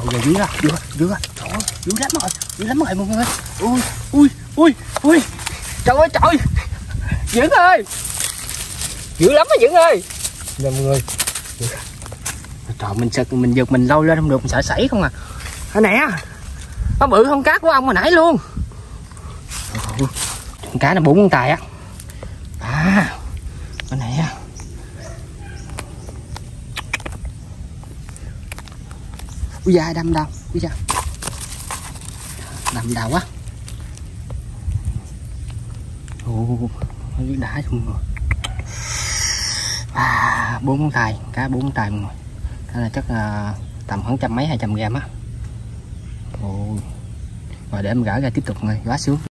Giờ dữ rồi, dữ trời ơi, dữ lắm rồi mọi người. Ui trời ơi trời, Dưỡng ơi, dữ lắm á Dưỡng ơi. Nè mọi người, trời mình giật mình lôi lên không được, mình sợ sảy không à. Nè, nó bự hơn cá của ông hồi nãy luôn. Con cá nó 4 con tài á. Cái này á. Ui da, đâm đâu, ui da, đâm đầu quá. Đã xong rồi. 4 con tài, cá 4 con tài mọi người. Đó là chắc là tầm khoảng trăm mấy 200 gram á. Rồi để em gỡ ra tiếp tục rồi, quá sướng.